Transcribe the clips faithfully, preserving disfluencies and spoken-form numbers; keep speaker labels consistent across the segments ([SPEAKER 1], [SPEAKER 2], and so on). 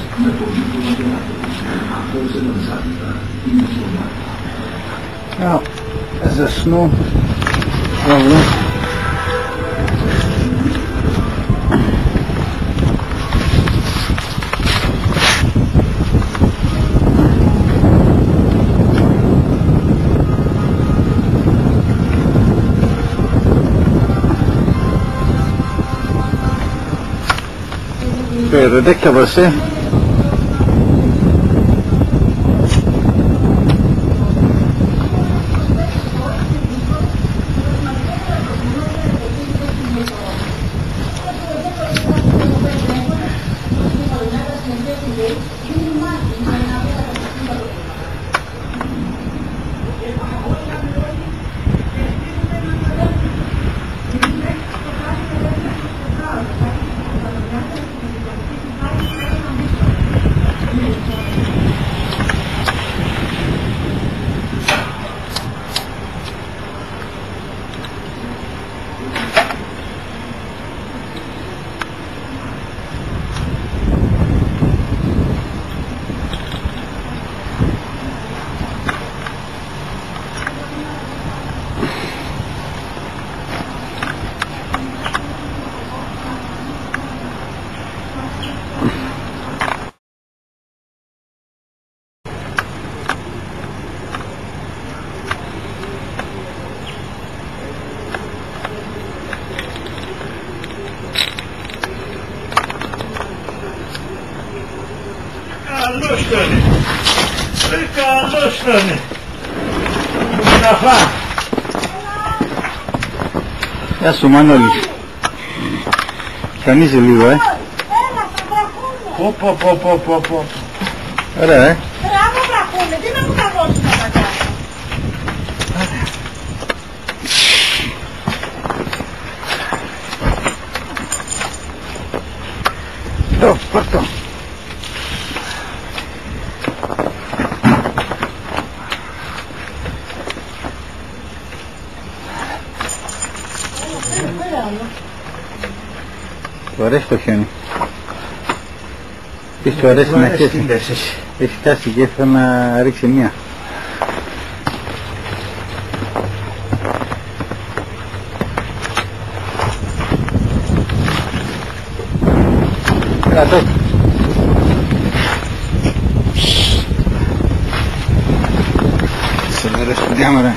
[SPEAKER 1] Oh, there's a snow problem. Pero de que você
[SPEAKER 2] Καλώς τον είναι. Ρε καλώς τον είναι. Μουσταφά.
[SPEAKER 1] Γεια σου Μανώλη. Χιονίζει λίγο, ε.
[SPEAKER 2] Πω πω πω πω πω πω.
[SPEAKER 1] Ωραία, ε.
[SPEAKER 3] Μπράβο βραχούνε, τι να μου τα δώσουν τα πατιά.
[SPEAKER 1] Το, πάρτο. Του αρέσει το χιόνι. Τι σου αρέσει να χέσει. Έχει φτάσει και ήθελα να ρίξει μία. Κρατώ. Σε αρέσει την κάμερα.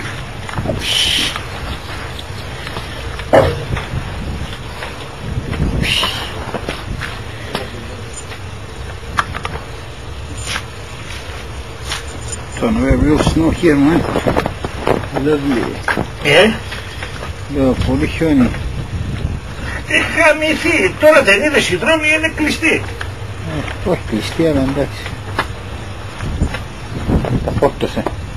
[SPEAKER 1] We have real snow here, man. Lovely.
[SPEAKER 2] Ε,
[SPEAKER 1] Λέω, πολύ χιόνι.
[SPEAKER 2] έχει χαμηθεί. Τώρα δεν είδες, οι δρόμοι είναι κλειστοί.
[SPEAKER 1] Ε, όχι κλειστή, αλλά εντάξει. Τα πόρτωσε.